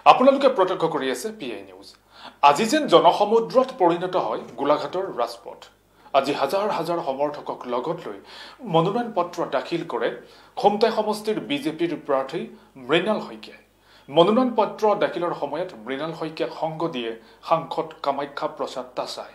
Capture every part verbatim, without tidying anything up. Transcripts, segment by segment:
আপোনালোকে প্ৰত্যক্ষ কৰি আছে পি আই নিউজ। আজি যেন জনসমুদ্ৰত পৰিণত হয় গোলাঘাটৰ ৰাজপথ। আজি হাজাৰ হাজাৰ সমৰ্থকক লগত লৈ মনোনয়ন পত্ৰ দাখিল কৰে খোমটাই সমষ্টিৰ বিজেপিৰ প্ৰাৰ্থী মৃণাল শইকীয়াই। মনোনয়ন পত্ৰ দাখিলৰ সময়ত মৃণাল শইকীয়াক সংগ দিয়ে সাংসদ কামাখ্যা প্ৰসাদ তাছাই।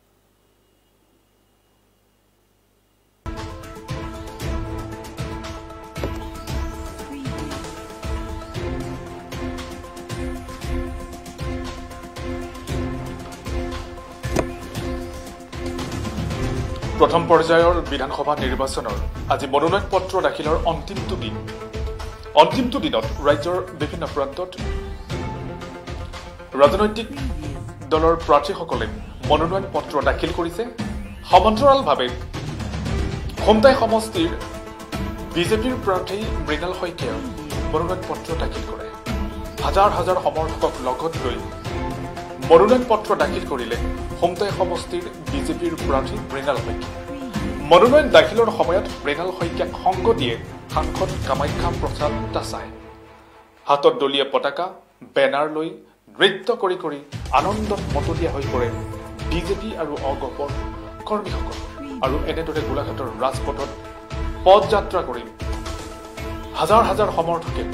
প্ৰথম পৰ্যায়ৰ বিধানসভা নিৰ্বাচনৰ আজি মনোনয়ন পত্ৰ দাখিলৰ অন্তিমটো দিন। অন্তিমটো দিনত ৰাজ্যৰ বিভিন্ন প্ৰান্তত ৰাজনৈতিক দলৰ প্ৰাৰ্থীসকলে মনোনয়ন পত্ৰ দাখিল কৰিছে। সমান্তৰালভাৱে খোমটাই সমষ্টিৰ বিজেপিৰ প্ৰাৰ্থী মৃণাল শইকীয়াই মনোনয়ন পত্ৰ দাখিল কৰে। হাজাৰ হাজাৰ সমৰ্থকক লগত লৈ মনোনয়ন পত্ৰ দাখিল কৰিলে খোমটাই সমষ্টিৰ বিজেপিৰ প্ৰাৰ্থী মৃণাল শইকীয়া। মনোনয়ন দাখিলৰ সময়ত মৃণাল শইকীয়াক সংগ দিয়ে সাংসদ কামাখ্যা প্ৰসাদ তাছাই। হাতত দলীয় পতাকা বেনাৰ লৈ নৃত্য কৰি কৰি আনন্দত মতলীয়া হৈ পৰে বিজেপি আৰু অগপৰ কৰ্মীসকল। আৰু এনেদৰে গোলাঘাটৰ ৰাজপথত পদযাত্ৰা কৰি হাজাৰ হাজাৰ সমৰ্থকে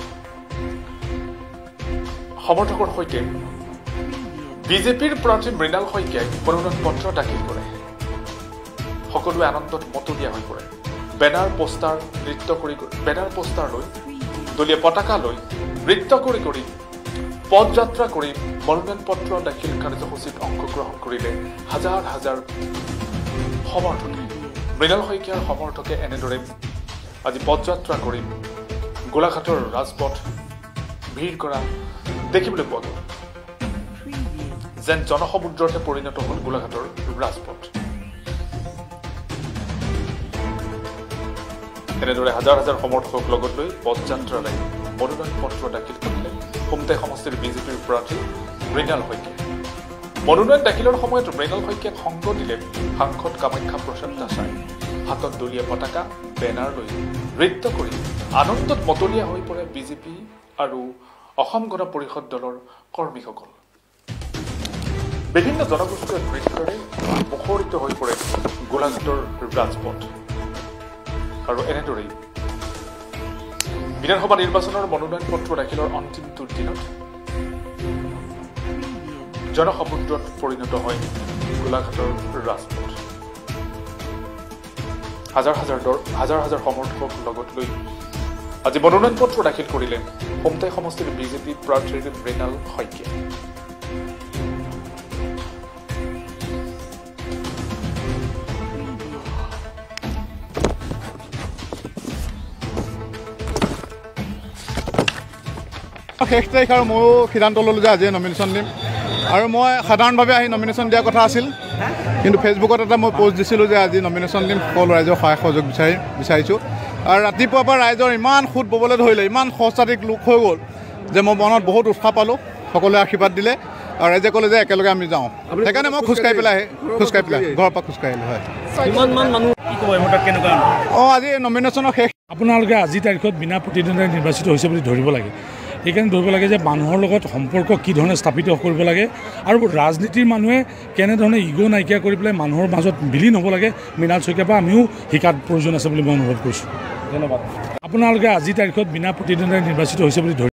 সমৰ্থকৰ সৈতে বিজেপিৰ প্ৰাৰ্থী মৃণাল শইকীয়াই মনোনয়ন পত্ৰ দাখিল কৰে। সকলোৱে আনন্দত মতলীয়া হৈ পৰে। বেনাৰ পোষ্টাৰ নৃত্য কৰি বেনাৰ পোষ্টাৰ লৈ দলীয় পতাকা লৈ নৃত্য কৰি কৰি পদযাত্ৰা কৰি মনোনয়ন পত্ৰ দাখিল কাৰ্যসূচীত অংশগ্ৰহণ কৰিলে হাজাৰ হাজাৰ সমৰ্থকে। মৃণাল শইকীয়াৰ সমৰ্থকে এনেদৰে আজি পদযাত্ৰা কৰি গোলাঘাটৰ ৰাজপথ ভিৰ কৰা দেখিবলৈ পোৱা গ'ল। যেন জনসমুদ্ৰতে পৰিণত হ'ল গোলাঘাটৰ ৰাজপথ। এনেদৰে হাজাৰ হাজাৰ সমৰ্থকক লগত লৈ পদযাত্ৰাৰে মনোনয়ন পত্ৰ দাখিল কৰিলে খোমটাই সমষ্টিৰ বিজেপিৰ প্ৰাৰ্থী মৃণাল শইকীয়াই। মনোনয়ন দাখিলৰ সময়ত মৃণাল শইকীয়াক সংগ দিলে সাংসদ কামাখ্যা প্ৰসাদ তাছাই। হাতত দলীয় পতাকা বেনাৰ লৈ নৃত্য কৰি আনন্দত মতলীয়া হৈ পৰে বিজেপি আৰু অসম গণ পৰিষদ দলৰ কৰ্মীসকল। বিভিন্ন জনগোষ্ঠীয় নৃত্যৰে মুখৰিত হৈ পৰে গোলাঘাটৰ ৰাজপথ। আৰু এনেদৰেই বিধানসভা নিৰ্বাচনৰ মনোনয়ন পত্ৰ দাখিলৰ অন্তিমটো দিনত জনসমুদ্ৰত পৰিণত হয় গোলাঘাটৰ ৰাজপথ। হাজাৰ হাজাৰ দৰ হাজাৰ হাজাৰ সমৰ্থকক লগত লৈ আজি মনোনয়ন পত্ৰ দাখিল কৰিলে খোমটাই সমষ্টিৰ বিজেপি প্ৰাৰ্থী মৃণাল শইকীয়া। শেষ তাৰিখ আৰু ময়ো সিদ্ধান্ত ল'লোঁ যে আজিয়ে নমিনেশ্যন দিম। আৰু মই সাধাৰণভাৱে আহি নমিনেশ্যন দিয়াৰ কথা আছিল, কিন্তু ফেচবুকত এটা মই পষ্ট দিছিলোঁ যে আজি নমিনেশ্যন দিম, সকলো ৰাইজৰ সহায় সহযোগ বিচাৰি বিচাৰিছোঁ। আৰু ৰাতিপুৱাৰ পৰা ৰাইজৰ ইমান সোঁত ববলৈ ধৰিলে, ইমান সহস্ৰাধিক লোক হৈ গ'ল যে মই মনত বহুত উৎসাহ পালোঁ। সকলোৱে আশীৰ্বাদ দিলে আৰু ৰাইজে ক'লে যে একেলগে আমি যাওঁ। সেইকাৰণে মই খোজকাঢ়ি পেলাই খোজকাঢ়ি পেলাই ঘৰৰ পৰা খোজকাঢ়ি আহিলোঁ। হয়, অঁ আজি নমিনেশ্যনৰ শেষ। আপোনালোকে আজিৰ তাৰিখত বিনা প্ৰতিদ্বন্দ্বিতাৰে নিৰ্বাচিত হৈছে বুলি ধৰিব লাগে। সেইকাৰণে ধৰিব লাগে যে মানুহৰ লগত সম্পৰ্ক কি ধৰণে স্থাপিত কৰিব লাগে আৰু ৰাজনীতিৰ মানুহে কেনেধৰণে ইগ' নাইকিয়া কৰি পেলাই মানুহৰ মাজত বিলীন হ'ব লাগে। মৃণাল শইকীয়াৰ পৰা আমিও শিকাত প্ৰয়োজন আছে বুলি মই অনুভৱ কৰিছোঁ। ধন্যবাদ। আপোনালোকে আজিৰ তাৰিখত বিনা প্ৰতিদ্বন্দ্বিতাৰে নিৰ্বাচিত হৈছে বুলি ধৰি